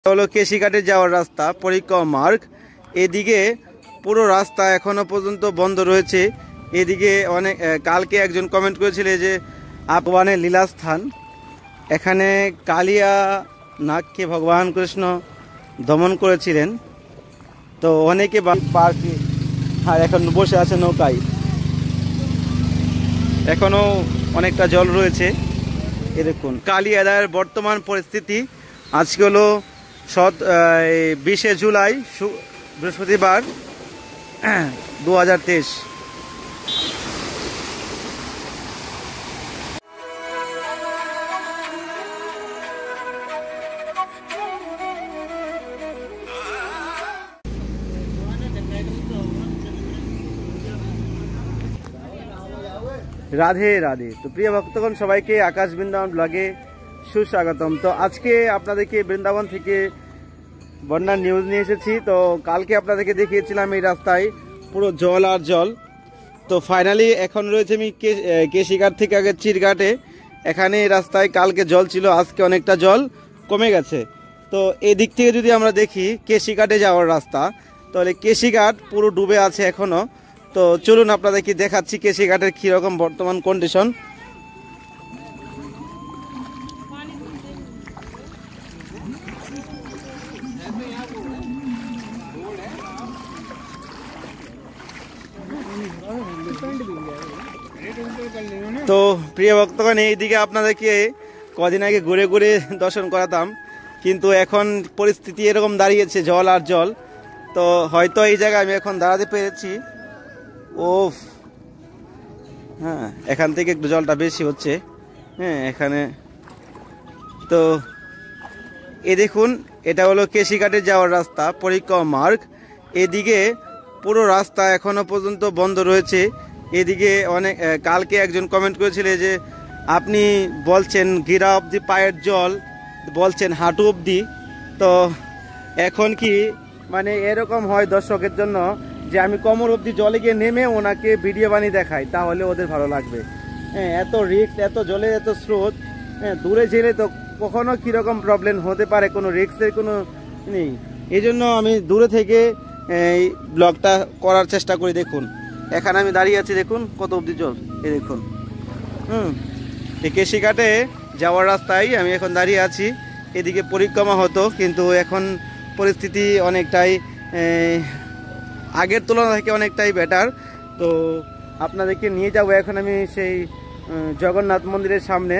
হলো কেশিঘাটে যাওয়ার রাস্তা পরিক্রমা মার্গ। এদিকে পুরো রাস্তা এখনো পর্যন্ত বন্ধ রয়েছে। এদিকে অনেক কালকে একজন কমেন্ট করেছিল যে ভগবানের লীলাস্থান, এখানে কালিয়া নাগকে ভগবান কৃষ্ণ দমন করেছিলেন। তো অনেকে পার্কে আর এখন বসে আছে নৌকায়, এখনো অনেকটা জল রয়েছে। এ দেখুন কালিয়াদার বর্তমান পরিস্থিতি। আজকে হলো 20 জুলাই বৃহস্পতিবার 2023। রাধে রাধে। তো প্রিয় ভক্তগণ, সবাইকে আকাশ বৃন্দাবন ব্লগে সুস্বাগতম। তো আজকে আপনাদেরকে বৃন্দাবন থেকে বন্যার নিউজ নিয়ে এসেছি। তো কালকে আপনাদেরকে দেখিয়েছিলাম এই রাস্তায় পুরো জল আর জল। তো ফাইনালি এখন রয়েছে আমি কেশিঘাট থেকে আগে চিরঘাটে। এখানে এই রাস্তায় কালকে জল ছিল, আজকে অনেকটা জল কমে গেছে। তো এই দিক থেকে যদি আমরা দেখি কেশিঘাটে যাওয়ার রাস্তা, তাহলে কেশিঘাট পুরো ডুবে আছে এখনো। তো চলুন আপনাদেরকে দেখাচ্ছি কেশিঘাটের কীরকম বর্তমান কন্ডিশন। তো প্রিয় ভক্তগণ, এইদিকে আপনাদেরকে কদিন আগে ঘুরে ঘুরে দর্শন করাতাম, কিন্তু এখন পরিস্থিতি এরকম দাঁড়িয়েছে জল আর জল। তো হয়তো এই জায়গায় আমি এখন দাঁড়াতে পেরেছি। ওফ, হ্যাঁ, এখান থেকে একটু জলটা বেশি হচ্ছে। হ্যাঁ, এখানে তো এ দেখুন, এটা হলো কেশিঘাটে যাওয়ার রাস্তা পরিক্রমা মার্গ। এদিকে পুরো রাস্তা এখনো পর্যন্ত বন্ধ রয়েছে। এদিকে অনেক কালকে একজন কমেন্ট করেছিল যে আপনি বলছেন গিরা অবধি পায়ের জল, বলছেন হাঁটু অবধি। তো এখন কি মানে এরকম হয় দর্শকের জন্য যে আমি কোমর অবধি জলে গিয়ে নেমে ওনাকে ভিডিও বানিয়ে দেখাই, তাহলে ওদের ভালো লাগবে। হ্যাঁ, এত রিস্ক, এত জলে এত স্রোত, হ্যাঁ, দূরে জেলে তো কখনো কীরকম প্রবলেম হতে পারে, কোনো রিস্কের কোনো নেই। এই জন্য আমি দূরে থেকে এই ব্লগটা করার চেষ্টা করি। দেখুন এখানে আমি দাঁড়িয়ে আছি, দেখুন কত অবধি জল। এই দেখুন, এই কেশিঘাটে যাওয়ার রাস্তায় আমি এখন দাঁড়িয়ে আছি। এদিকে পরিক্রমা হতো, কিন্তু এখন পরিস্থিতি অনেকটাই আগের তুলনা থেকে অনেকটাই বেটার। তো আপনাদেরকে নিয়ে যাব এখন আমি সেই জগন্নাথ মন্দিরের সামনে,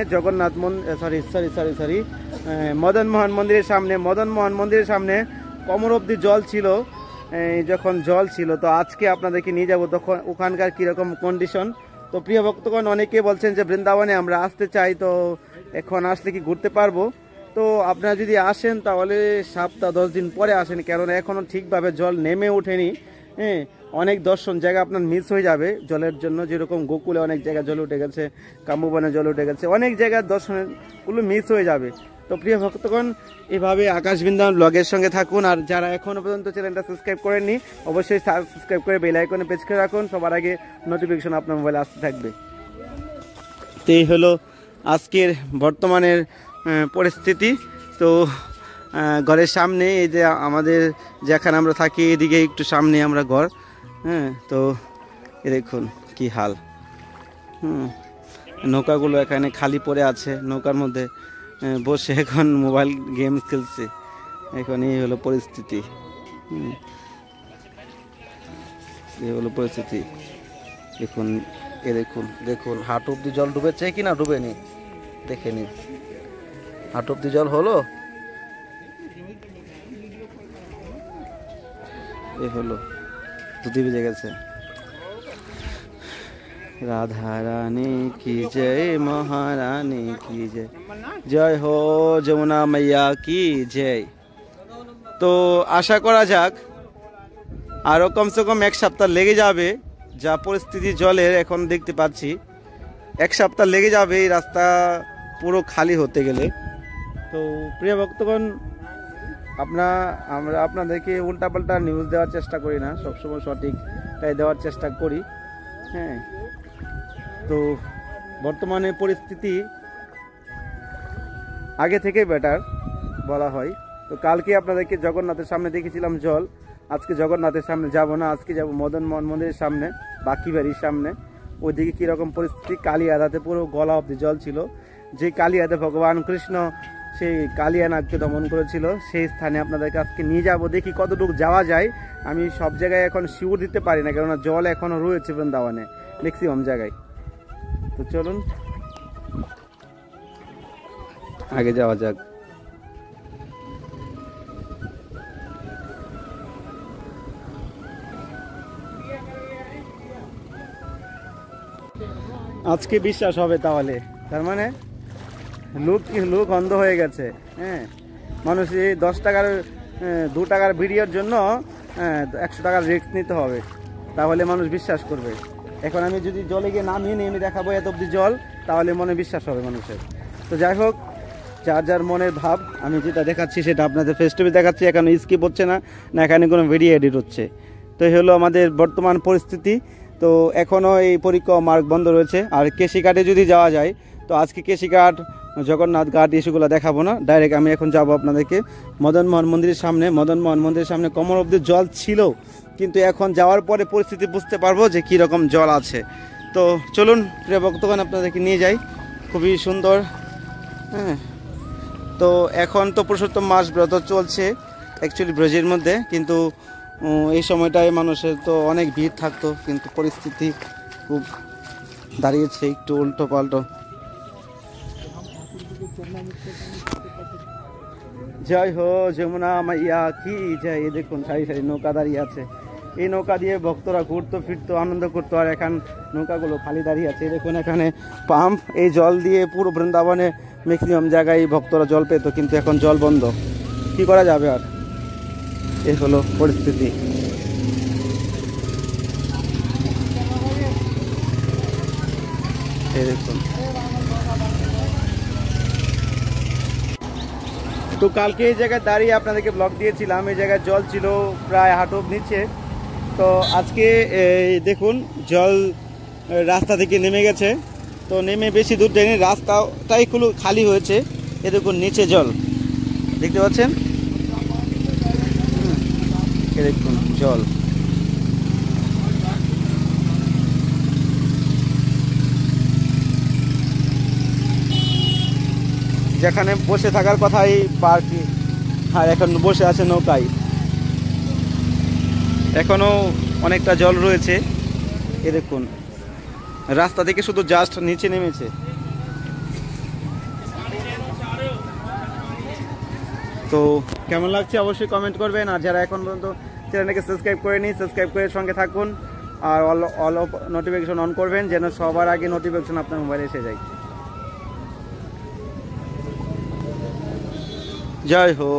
মদন মোহন মন্দিরের সামনে। মদন মোহন মন্দিরের সামনে কোমর অবধি জল ছিল যখন জল ছিল। তো আজকে আপনাদেরকে নিয়ে যাব তখন ওখানকার কীরকম কন্ডিশন। তো প্রিয় ভক্তগণ, অনেকে বলছেন যে বৃন্দাবনে আমরা আসতে চাই, তো এখন আসলে কি ঘুরতে পারবো? তো আপনারা যদি আসেন তাহলে 7-10 দিন পরে আসেন, কেননা এখনও ঠিকভাবে জল নেমে ওঠেনি। হ্যাঁ, অনেক দর্শন জায়গা আপনার মিস হয়ে যাবে জলের জন্য। যেরকম গোকুলে অনেক জায়গা জল উঠে গেছে, কাম্বুবনে জল উঠে গেছে, অনেক জায়গার দর্শনগুলো মিস হয়ে যাবে। তো প্রিয় ভক্তগণ, এভাবে আকাশ বৃন্দাবন ব্লগের সঙ্গে থাকুন। আর যারা এখনো পর্যন্ত চ্যানেলটা সাবস্ক্রাইব করেননি, অবশ্যই সাবস্ক্রাইব করে বেল আইকনে প্রেস করে রাখুন, সবার আগে নোটিফিকেশন আপনার মোবাইলে আসতে থাকবে। তো এই হলো আজকের বর্তমানের পরিস্থিতি। তো ঘরের সামনে এই যে আমাদের যেখানে আমরা থাকি, এদিকে একটু সামনে আমরা ঘর। হ্যাঁ, তো এ দেখুন কি হাল। নৌকাগুলো এখানে খালি পড়ে আছে, নৌকার মধ্যে বসে এখন মোবাইল গেম খেলছে। এখন এই হলো পরিস্থিতি। এই হলো পরিস্থিতি। দেখুন, দেখুন হাঁটু অব্দি জল ডুবেছে কি না ডুবেনি দেখে নিন। হাঁটু অব্দি জল হলো, এ হলো দুধি বেজে গেছে। রাধা রানী কি জয়, মহারানী কি জয়, জয় হো যমুনা মাইয়া কি জয়। তো আশা করা যাক আরও কমসে কম 1 সপ্তাহ লেগে যাবে। যা পরিস্থিতি জলের এখন দেখতে পাচ্ছি, 1 সপ্তাহ লেগে যাবে এই রাস্তা পুরো খালি হতে গেলে। তো প্রিয় ভক্তগণ, আমরা আপনাদেরকে উল্টাপাল্টা নিউজ দেওয়ার চেষ্টা করি না, সবসময় সঠিকটাই দেওয়ার চেষ্টা করি। হ্যাঁ, তো বর্তমানে পরিস্থিতি আগে থেকে বেটার বলা হয়। তো কালকে আপনাদেরকে জগন্নাথের সামনে দেখেছিলাম জল, আজকে জগন্নাথের সামনে যাব না, আজকে যাব মদন মোহন মন্দিরের সামনে, বাকি বাড়ির সামনে। ওইদিকে কীরকম পরিস্থিতি, কালিয়াদাতে পুরো গলা অব্দি জল ছিল, যে কালিয়াদে ভগবান কৃষ্ণ সেই কালিয়ানাগকে দমন করেছিল, সেই স্থানে আপনাদেরকে আজকে নিয়ে যাব। দেখি কতটুকু যাওয়া যায়। আমি সব জায়গায় এখন শিওর দিতে পারি না, কেননা জল এখনও রয়েছে বৃন্দাবনে ম্যাক্সিমাম জায়গায়। তো চলুন আগে যাওয়া যাক। আজকে বিশ্বাস হবে তাহলে, তার মানে লোক অন্ধ হয়ে গেছে। হ্যাঁ, মানুষ এই 10 টাকার 2 টাকার ভিডিওর জন্য 100 টাকার রিস্ক নিতে হবে, তাহলে মানুষ বিশ্বাস করবে। এখন আমি যদি জলে গিয়ে নামিয়ে নিয়ে আমি দেখাবো এত অব্দি জল, তাহলে মনে বিশ্বাস হবে মানুষের। তো যাই হোক, যার যার মনের ভাব, আমি যেটা দেখাচ্ছি সেটা আপনাদের ফেস টু ফেস দেখাচ্ছি, এখানে স্কিপ হচ্ছে না, না এখানে কোনো ভিডিও এডিট হচ্ছে। তো এই হলো আমাদের বর্তমান পরিস্থিতি। তো এখনও এই পরিক্রমা মার্গ বন্ধ রয়েছে। আর কেশিঘাটে যদি যাওয়া যায়, তো আজকে কেশিঘাট, জগন্নাথ ঘাট ইস্যুগুলো দেখাবো না, ডাইরেক্ট আমি এখন যাব আপনাদেরকে মদন মোহন মন্দিরের সামনে। মদন মোহন মন্দিরের সামনে কোমর অব্দি জল ছিল, কিন্তু এখন যাওয়ার পরে পরিস্থিতি বুঝতে পারবো যে কীরকম জল আছে। তো চলুন প্রিয় ভক্তগণ, আপনাদেরকে নিয়ে যাই। খুবই সুন্দর। হ্যাঁ, তো এখন তো পুরুষোত্তম মাস ব্রত চলছে অ্যাকচুয়ালি ব্রজের মধ্যে, কিন্তু এই সময়টায় মানুষের তো অনেক ভিড় থাকতো, কিন্তু পরিস্থিতি খুব দাঁড়িয়েছে একটু উল্টো পাল্টো। জয় হো যমুনা মাইয়া কি জয়। এই দেখুন সারি সারি নৌকা দাঁড়িয়ে আছে, এই নৌকা দিয়ে ভক্তরা ঘুরতো ফিরতো, আনন্দ করতো। আর এখন নৌকাগুলো খালি দাঁড়িয়ে আছে। দেখুন এখানে পাম্প, এই জল দিয়ে পুরো বৃন্দাবনে ম্যাক্সিমাম জায়গায় ভক্তরা জল পেত, কিন্তু এখন জল বন্ধ, কি করা যাবে আর। এই হলো পরিস্থিতি। এই দেখুন। তো কালকে এই জায়গায় দাঁড়িয়ে আপনাদেরকে ব্লগ দিয়েছিলাম, এই জায়গায় জল ছিল প্রায় হাঁটু নিচে। তো আজকে দেখুন জল রাস্তা থেকে নেমে গেছে, তো নেমে বেশি দূর যায়নি, রাস্তাটাই খালি হয়েছে। এ দেখুন নিচে জল দেখতে পাচ্ছেন, এ দেখুন জল। যেখানে বসে থাকার কথা এই পার্কে, আর এখন বসে আছে নৌকায়। এখনো অনেকটা জল রয়েছে। এ দেখুন রাস্তা থেকে শুধু জাস্ট নিচে নেমেছে। তো কেমন লাগছে অবশ্যই কমেন্ট করবেন। আর যারা এখন পর্যন্ত চ্যানেলটাকে সাবস্ক্রাইব করেনি, সাবস্ক্রাইব করে সঙ্গে থাকুন, আর অল নোটিফিকেশন অন করবেন, যেন সবার আগে নোটিফিকেশন আপনার মোবাইলে এসে যায়। জয় হো।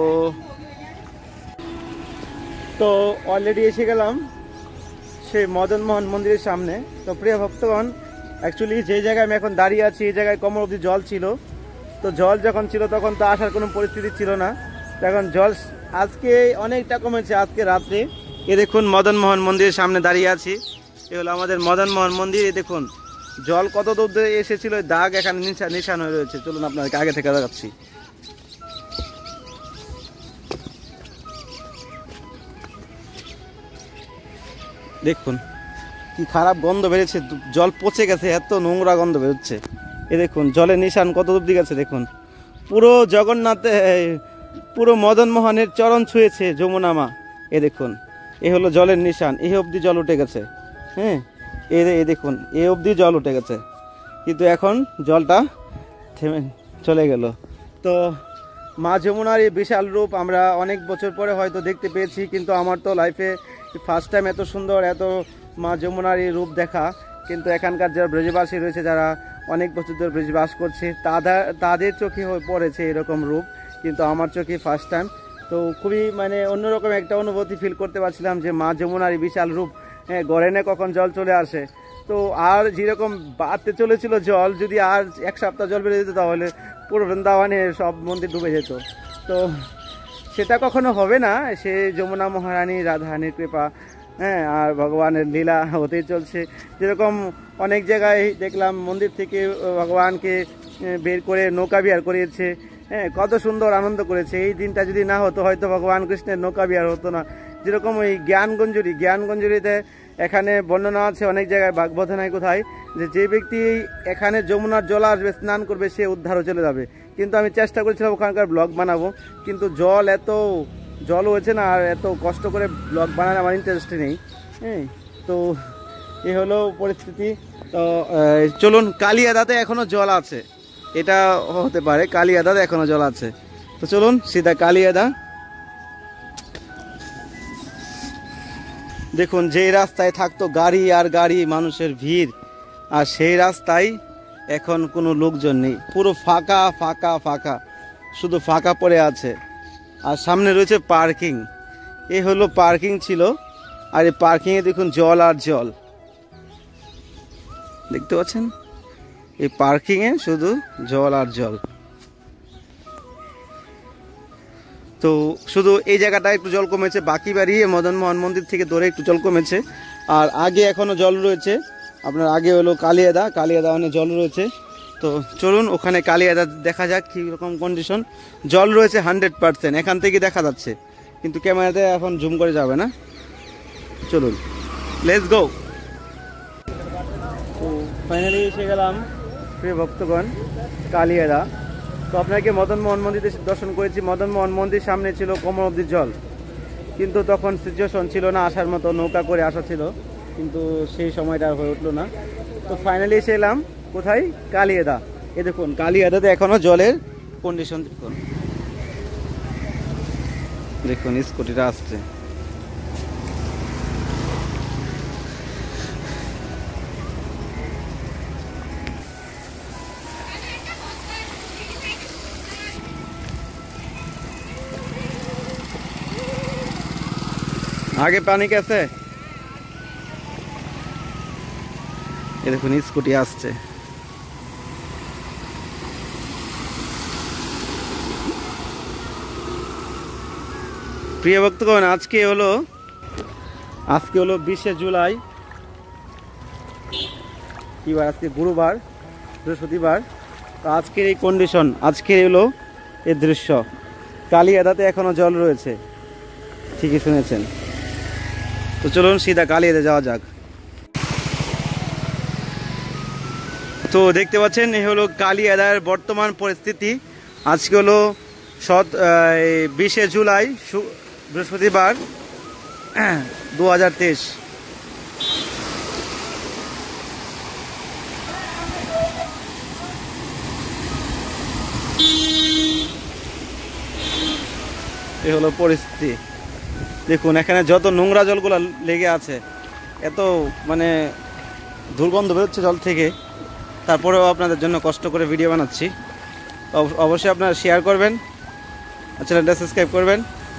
তো অলরেডি এসে গেলাম সেই মদন মোহন মন্দিরের সামনে। তো প্রিয় ভক্তগণ, অ্যাকচুয়ালি যে জায়গায় আমি এখন দাঁড়িয়ে আছি, এই জায়গায় কোমর অবধি জল ছিল। তো জল যখন ছিল তখন তো আসার কোনো পরিস্থিতি ছিল না, তখন জল আজকে অনেকটা কমেছে আজকে রাত্রে। এ দেখুন মদন মোহন মন্দিরের সামনে দাঁড়িয়ে আছি, এ হলো আমাদের মদন মোহন মন্দির। এ দেখুন জল কত দূর ধরে এসেছিল, দাগ এখানে নিশান হয়ে রয়েছে। চলুন আপনাদেরকে আগে থেকে দেখাচ্ছি। দেখুন কি খারাপ গন্ধ বেরোচ্ছে, জল পচে গেছে, এত নোংরা গন্ধ বেরোচ্ছে। এ দেখুন জলের নিশান কত দূর দিকে আছে, দেখুন পুরো জগন্নাথে, পুরো মদন মোহনের চরণ ছুঁয়েছে যমুনা মা। এ দেখুন এ হলো জলের নিশান, এই অবধি জল উঠে গেছে। হ্যাঁ, এ দেখুন এ অবধি জল উঠে গেছে, কিন্তু এখন জলটা থেমে চলে গেল। তো মা যমুনার এই বিশাল রূপ আমরা অনেক বছর পরে হয়তো দেখতে পেয়েছি, কিন্তু আমার তো লাইফে ফার্স্ট টাইম এত সুন্দর, এত মা যমুনার এই রূপ দেখা। কিন্তু এখানকার যারা ব্রজবাসী রয়েছে, যারা অনেক বছর ধরে ব্রজবাস করছে, তাদের চোখে পড়েছে এরকম রূপ, কিন্তু আমার চোখে ফার্স্ট টাইম। তো খুবই মানে অন্যরকম একটা অনুভূতি ফিল করতে পারছিলাম যে মা যমুনার এই বিশাল রূপ, গড়েনে কখন জল চলে আসে। তো আর যেরকম বাড়তে চলেছিল জল, যদি আর এক সপ্তাহ জল বেড়ে যেত তাহলে পুরো বৃন্দাবনে সব মন্দির ডুবে যেত। তো সেটা কখনো হবে না, সে যমুনা মহারানী রাধারানীর কৃপা। হ্যাঁ, আর ভগবানের লীলা হতেই চলছে। যেরকম অনেক জায়গায় দেখলাম মন্দির থেকে ভগবানকে বের করে নৌকা বিহার করিয়েছে, হ্যাঁ, কত সুন্দর আনন্দ করেছে। এই দিনটা যদি না হতো হয়তো ভগবান কৃষ্ণের নৌকা বিহার হতো না। যেরকম ওই জ্ঞানগঞ্জুরিতে এখানে বর্ণনা আছে অনেক জায়গায়, ভাগবতে নাই কোথায়, যে ব্যক্তি এখানে যমুনার জল আসবে স্নান করবে সে উদ্ধারও চলে যাবে। কিন্তু আমি চেষ্টা করেছিলাম ওখানকার ব্লগ বানাবো, কিন্তু জল হয়েছে না, আর এত কষ্ট করে ব্লগ বানানো আমার ইন্টারেস্ট নেই। হ্যাঁ, তো এই হলো পরিস্থিতি। তো চলুন, কালিয়াদাতে এখনো জল আছে, এটা হতে পারে কালিয়াদাতে এখনো জল আছে। তো চলুন সিধা কালিয়াদা। দেখুন, যে রাস্তায় থাকতো গাড়ি আর গাড়ি, মানুষের ভিড়, আর সেই রাস্তায় এখন কোনো লোকজন নেই, পুরো ফাঁকা ফাঁকা ফাঁকা, শুধু ফাঁকা পড়ে আছে। আর সামনে রয়েছে পার্কিং, এই হলো পার্কিং ছিল, আর এই পার্কিংয়ে দেখুন জল আর জল, দেখতে পাচ্ছেন? এই পার্কিংয়ে শুধু জল আর জল। তো শুধু এই জায়গাটা একটু জল কমেছে, বাকি বাড়ি মদন মোহন মন্দির থেকে দূরে একটু জল কমেছে। আর আগে এখনো জল রয়েছে, আপনার আগে হলো কালিয়াদা অনেক জল রয়েছে। তো চলুন ওখানে কালিয়াদা দেখা যাক কীরকম কন্ডিশন। জল রয়েছে 100%, এখান থেকে দেখা যাচ্ছে, কিন্তু ক্যামেরাতে এখন জুম করে যাবে না। চলুন, লেটস গো। তো ফাইনালি এসে গেলাম প্রিয় ভক্তগণ কালিয়াদা। তো আপনাকে মদন মোহন মন্দিরে দর্শন করেছি। মদন মোহন মন্দির সামনে ছিল কোমর অবধি জল, কিন্তু তখন সিচুয়েশন ছিল না আসার মতো, নৌকা করে আসা ছিল, কিন্তু সেই সময়টা হয়ে উঠলো না। তো ফাইনালি এসে এলাম কোথায়? কালিয়াদা। এ দেখুন কালিয়াদাতে এখনো জলের কন্ডিশন দেখুন, দেখুন স্কুটিটা আসছে। आगे पानी कैसे? ये देखो स्कूटी आसছে। প্রিয় ভক্তগণ, আজকে হলো 20 জুলাই, কি বার? আজকে গুরুবার, বৃহস্পতিবার। তো আজকের এই কন্ডিশন, আজকে হলো এই দৃশ্য। কালিয়াদাতে এখনো জল রয়েছে, ঠিকই শুনেছেন। তো চলুন সিধা কালিয়াদা যাওয়া যাক। তো দেখতে পাচ্ছেন এই হলো কালিয়াদার বর্তমান পরিস্থিতি। আজকে হলো 20 জুলাই, বৃহস্পতিবার, 2023। এই হলো পরিস্থিতি। দেখুন এখানে যত নোংরা জলগুলো লেগে আছে, এত মানে দুর্গন্ধ বেরোচ্ছে জল থেকে, তারপরেও আপনাদের জন্য কষ্ট করে ভিডিও বানাচ্ছি। অবশ্যই আপনারা শেয়ার করবেন আর চ্যানেলটা সাবস্ক্রাইব করবেন।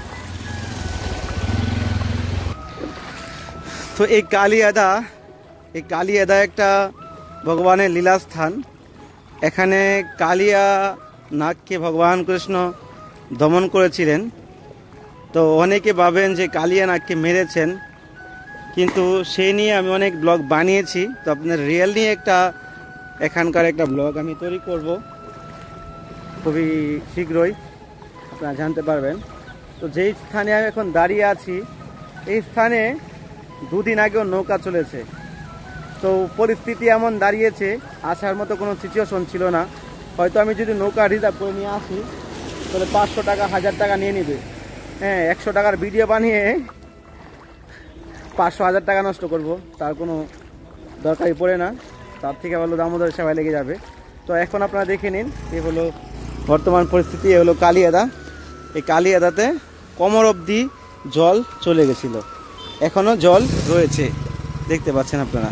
তো এই কালিয়াদা একটা ভগবানের লীলাস্থান। এখানে কালিয়া নাগকে ভগবান কৃষ্ণ দমন করেছিলেন। তো অনেকে ভাবেন যে কালিয়া নাগকে মেরেছেন, কিন্তু সেই নিয়ে আমি অনেক ব্লগ বানিয়েছি। তো আপনার রিয়েল নিয়ে এখানকার একটা ব্লগ আমি তৈরি করব খুবই শীঘ্রই, আপনারা জানতে পারবেন। তো যেই স্থানে আমি এখন দাঁড়িয়ে আছি, এই স্থানে 2 দিন আগেও নৌকা চলেছে। তো পরিস্থিতি এমন দাঁড়িয়েছে, আসার মতো কোনো সিচুয়েশন ছিল না। হয়তো আমি যদি নৌকা রিজার্ভ করে নিয়ে আসি তাহলে 500 টাকা 1000 টাকা নিয়ে নেবে। হ্যাঁ, 100 টাকার ভিডিও বানিয়ে 500-1000 টাকা নষ্ট করব, তার কোনো দরকারই পড়ে না। তার থেকে ভালো দামোদর সেবায় লেগে যাবে। তো এখন আপনারা দেখে নিন, এই হলো বর্তমান পরিস্থিতি। এ হলো কালিয়াদা। এই কালিয়াদাতে কোমর অবধি জল চলে গেছিল, এখনও জল রয়েছে, দেখতে পাচ্ছেন আপনারা।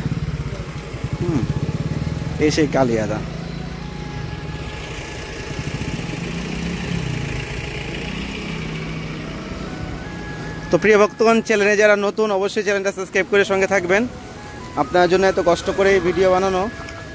এই সেই কালিয়াদা। তো প্রিয় ভক্তগণ, চ্যানেলে যারা নতুন অবশ্যই চ্যানেলটা সাবস্ক্রাইব করে সঙ্গে থাকবেন। আপনার জন্য এত কষ্ট করে এই ভিডিও বানানো।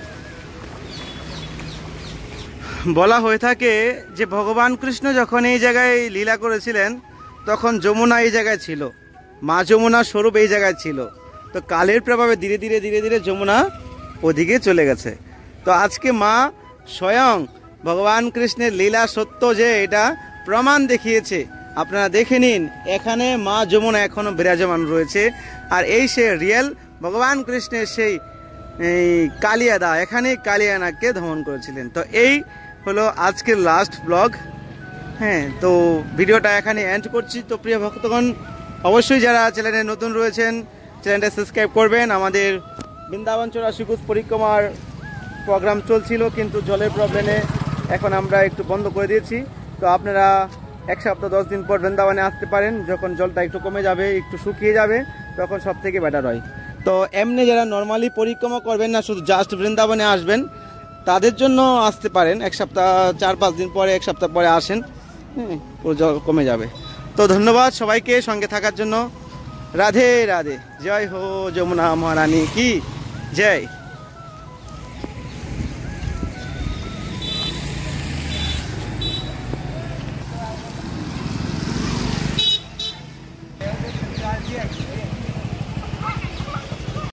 বলা হয়ে থাকে যে ভগবান কৃষ্ণ যখন এই জায়গায় লীলা করেছিলেন তখন যমুনা এই জায়গায় ছিল, মা যমুনার স্বরূপ এই জায়গায় ছিল। তো কালের প্রভাবে ধীরে ধীরে ধীরে ধীরে যমুনা ওদিকে চলে গেছে। তো আজকে মা স্বয়ং ভগবান কৃষ্ণের লীলা সত্য যে এটা প্রমাণ দেখিয়েছে। আপনারা দেখে নিন, এখানে মা যমুনা এখনো বিরাজমান রয়েছে, আর এই সে রিয়েল ভগবান কৃষ্ণের সেই কালিয়াদা, এখানে কালিয়ানাকে দমন করেছিলেন। তো এই হলো আজকের লাস্ট ব্লগ। হ্যাঁ, তো ভিডিওটা এখানে এন্ড করছি। তো প্রিয় ভক্তগণ, অবশ্যই যারা চ্যানেলে নতুন রয়েছেন চ্যানেলটা সাবস্ক্রাইব করবেন। আমাদের বৃন্দাবন 84 কোষ পরিক্রমার প্রোগ্রাম চলছিল, কিন্তু জলের প্রবলেমে এখন আমরা একটু বন্ধ করে দিয়েছি। তো আপনারা 1 সপ্তাহ 10 দিন পর বৃন্দাবনে আসতে পারেন, যখন জলটা একটু কমে যাবে, একটু শুকিয়ে যাবে, তখন সব থেকে বেটার হয়। তো এমনি যারা নর্মালি পরিক্রমা করবেন না, শুধু জাস্ট বৃন্দাবনে আসবেন, তাদের জন্য আসতে পারেন 1 সপ্তাহ 4-5 দিন পরে, 1 সপ্তাহ পরে আসেন, পুরো জল কমে যাবে। তো ধন্যবাদ সবাইকে সঙ্গে থাকার জন্য। রাধে রাধে, জয় হো যমুনা মহারানী কি জয়। Yeah.